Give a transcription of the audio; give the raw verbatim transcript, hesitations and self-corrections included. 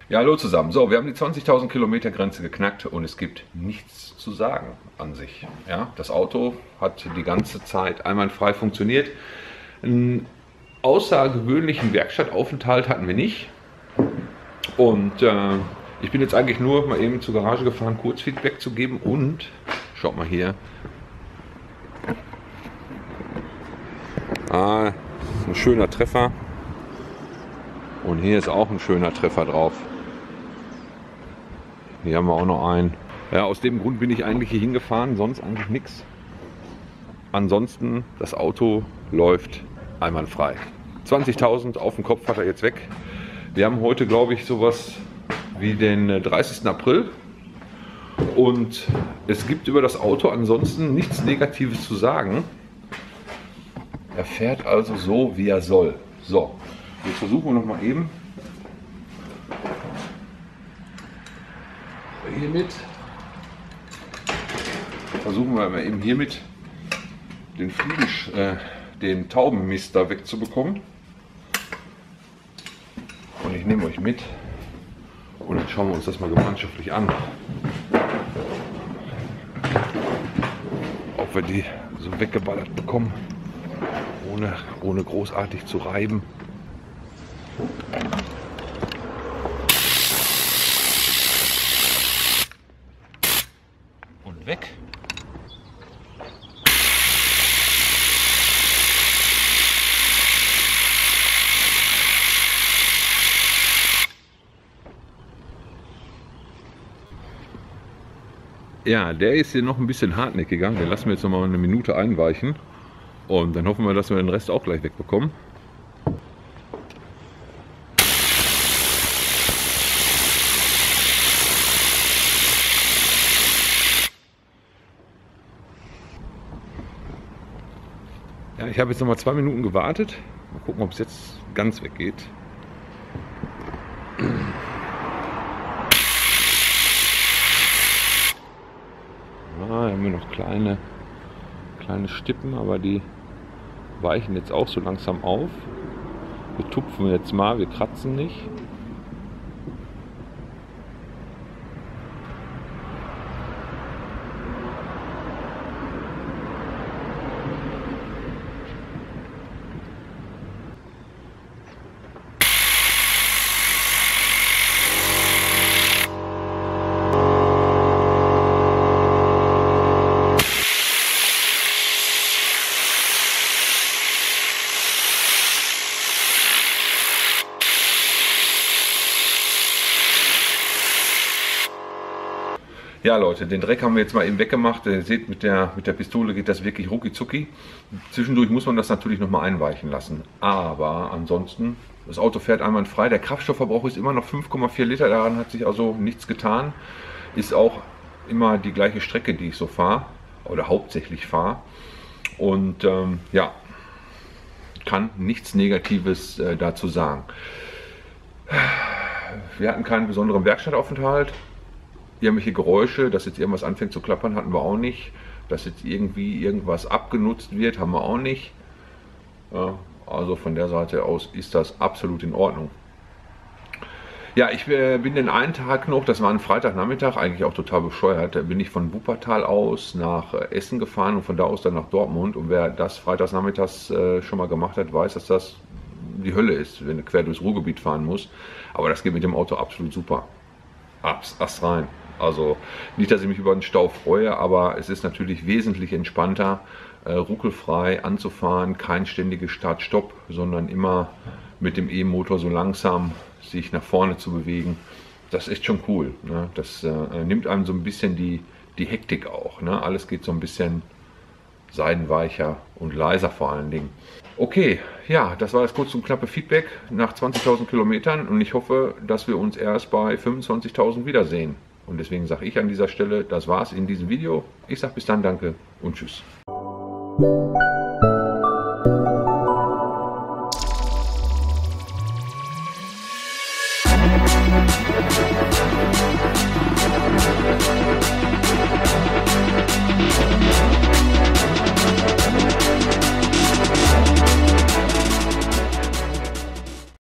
Ja, hallo zusammen. So, wir haben die zwanzigtausend Kilometer Grenze geknackt und es gibt nichts zu sagen an sich. Ja, das Auto hat die ganze Zeit einwandfrei funktioniert. Einen außergewöhnlichen Werkstattaufenthalt hatten wir nicht. Und äh, ich bin jetzt eigentlich nur mal eben zur Garage gefahren, kurz Feedback zu geben. Und schaut mal hier. Ah, ein schöner Treffer. Und hier ist auch ein schöner Treffer drauf. Hier haben wir auch noch einen. Ja, aus dem Grund bin ich eigentlich hier hingefahren, sonst eigentlich nichts. Ansonsten, das Auto läuft einwandfrei. zwanzigtausend auf dem Kopf hat er jetzt weg. Wir haben heute, glaube ich, sowas wie den dreißigsten April. Und es gibt über das Auto ansonsten nichts Negatives zu sagen. Er fährt also so, wie er soll. So, jetzt versuchen wir noch mal eben hiermit versuchen wir mal eben hiermit den Fliegen, äh, den Taubenmist da wegzubekommen. Und ich nehme euch mit und dann schauen wir uns das mal gemeinschaftlich an. Ob wir die so weggeballert bekommen, ohne, ohne großartig zu reiben. Und weg. Ja, der ist hier noch ein bisschen hartnäckiger. Den lassen wir jetzt noch mal eine Minute einweichen. Und dann hoffen wir, dass wir den Rest auch gleich wegbekommen. Ja, ich habe jetzt noch mal zwei Minuten gewartet. Mal gucken, ob es jetzt ganz weggeht. Ah, haben wir noch kleine, kleine Stippen, aber die weichen jetzt auch so langsam auf. Wir tupfen jetzt mal, wir kratzen nicht. Ja Leute, den Dreck haben wir jetzt mal eben weggemacht. Ihr seht, mit der, mit der Pistole geht das wirklich rucki zucki. Zwischendurch muss man das natürlich noch mal einweichen lassen. Aber ansonsten, das Auto fährt einwandfrei. Der Kraftstoffverbrauch ist immer noch fünf Komma vier Liter, daran hat sich also nichts getan. Ist auch immer die gleiche Strecke, die ich so fahre oder hauptsächlich fahre. Und ähm, ja, kann nichts Negatives äh, dazu sagen. Wir hatten keinen besonderen Werkstattaufenthalt. Irgendwelche Geräusche, dass jetzt irgendwas anfängt zu klappern, hatten wir auch nicht. Dass jetzt irgendwie irgendwas abgenutzt wird, haben wir auch nicht. Ja, also von der Seite aus ist das absolut in Ordnung. Ja, ich äh, bin den einen Tag noch, das war ein Freitagnachmittag, eigentlich auch total bescheuert, da bin ich von Wuppertal aus nach äh, Essen gefahren und von da aus dann nach Dortmund. Und wer das freitagsnachmittags äh, schon mal gemacht hat, weiß, dass das die Hölle ist, wenn du quer durchs Ruhrgebiet fahren musst. Aber das geht mit dem Auto absolut super. Ast rein. Also nicht, dass ich mich über den Stau freue, aber es ist natürlich wesentlich entspannter, äh, ruckelfrei anzufahren, kein ständiges Start-Stopp, sondern immer mit dem E-Motor so langsam sich nach vorne zu bewegen. Das ist echt schon cool. Ne? Das äh, nimmt einem so ein bisschen die, die Hektik auch. Ne? Alles geht so ein bisschen seidenweicher und leiser vor allen Dingen. Okay, ja, das war das kurz und knappe Feedback nach zwanzigtausend Kilometern und ich hoffe, dass wir uns erst bei fünfundzwanzigtausend wiedersehen. Und deswegen sage ich an dieser Stelle, das war's in diesem Video. Ich sage bis dann, danke und tschüss.